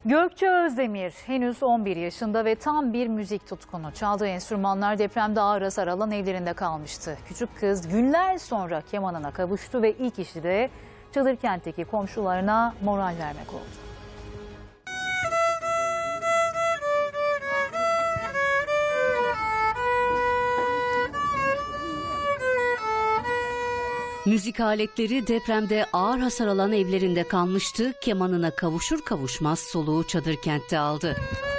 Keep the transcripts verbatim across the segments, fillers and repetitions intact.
Gökçe Özdemir henüz on bir yaşında ve tam bir müzik tutkunu. Çaldığı enstrümanlar depremde ağır hasar alan evlerinde kalmıştı. Küçük kız günler sonra kemanına kavuştu ve ilk işi de Çadırkent'teki komşularına moral vermek oldu. Müzik aletleri depremde ağır hasar alan evlerinde kalmıştı. Kemanına kavuşur kavuşmaz soluğu Çadırkent'te aldı.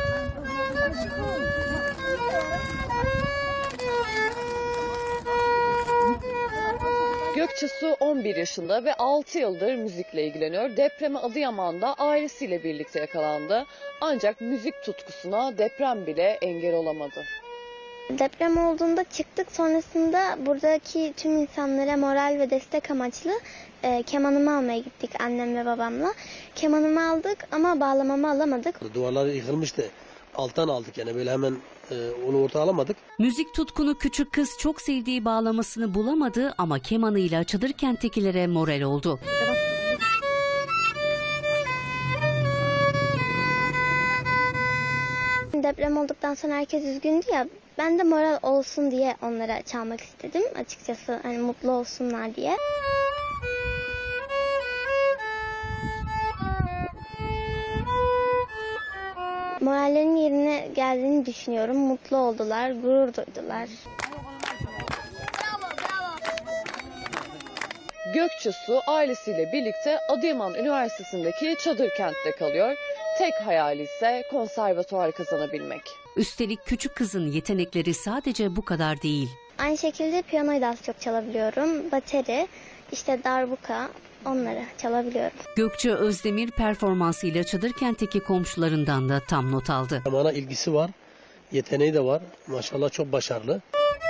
Gökçe Su on bir yaşında ve altı yıldır müzikle ilgileniyor. Depreme Adıyaman'da ailesiyle birlikte yakalandı. Ancak müzik tutkusuna deprem bile engel olamadı. Deprem olduğunda çıktık, sonrasında buradaki tüm insanlara moral ve destek amaçlı e, kemanımı almaya gittik annem ve babamla. Kemanımı aldık ama bağlamamı alamadık. Duvarlar yıkılmıştı. Alttan aldık yani böyle hemen e, onu orta alamadık. Müzik tutkunu küçük kız çok sevdiği bağlamasını bulamadı ama kemanıyla Çadırkent'tekilere moral oldu. Deprem olduktan sonra herkes üzgündü ya, ben de moral olsun diye onlara çalmak istedim açıkçası, hani mutlu olsunlar diye. Morallerin yerine geldiğini düşünüyorum. Mutlu oldular, gurur duydular. Gökçe Su ailesiyle birlikte Adıyaman Üniversitesi'ndeki Çadırkent'te kalıyor. Tek hayali ise konservatuvar kazanabilmek. Üstelik küçük kızın yetenekleri sadece bu kadar değil. Aynı şekilde piyanoyu da az çok çalabiliyorum. Bateri, işte darbuka, onları çalabiliyorum. Gökçe Özdemir performansıyla Çadırkent'teki komşularından da tam not aldı. Bana ilgisi var, yeteneği de var. Maşallah çok başarılı.